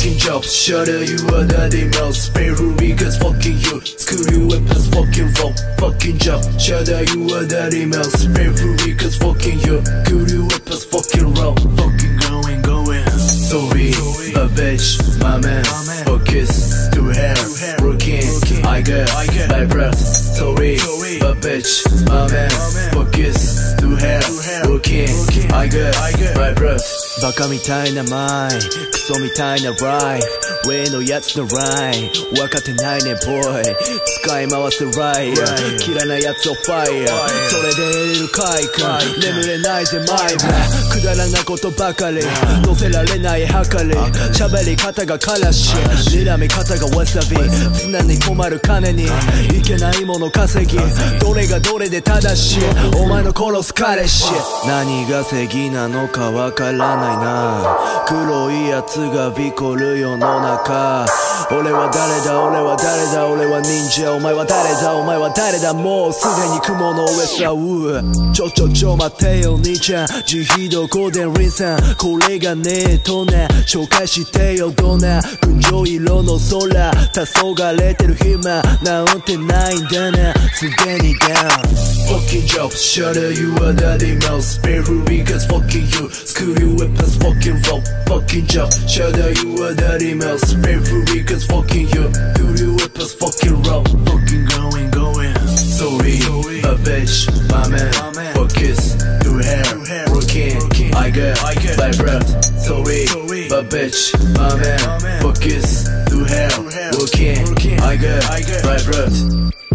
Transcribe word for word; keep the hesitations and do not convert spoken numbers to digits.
fucking job. Shut up, you are the most painful because fucking you. Screw you weapons, fucking wrong. Fucking job. Shut up, you are the most painful because fucking you. Screw you weapons, fucking wrong. Fucking going, going. Sorry, but bitch, my man. Focus to hair, working. I got my breath. Sorry, but bitch, my man. Focus to hair, working. I got my breath. バカみたいなマイクソみたいなライフ上のやつのライン分かってないねボーイ使い回すライアー嫌いなやつをファイヤーそれで得れる快感眠れないぜマイブくだらなことばかり乗せられないはかり喋り方がからし睨み方がわさび常に困る金にいけないもの稼ぎどれがどれで正しいお前の殺す彼氏何が正義なのかわからない黒いやつがビコる世の中俺は誰だ俺は誰だ俺は忍者お前は誰だお前は誰だもうすでに雲の上さうちょちょちょ待てよ兄ちゃん自費どこでリンさんこれがねえとね紹介してよどんな群青色の空黄昏れてる暇なんてないんだなすでに down Fucking job, shut up, you are the most painful because fucking you. Screw you weapons, fucking wrong. Fucking job, shut up, you are the most painful because fucking you. Screw you weapons, fucking wrong. Fucking going, going. Sorry, but bitch, my man. Focus to hair, working. I got my breath. Sorry, but bitch, my man. Focus to hair, working. I got my breath.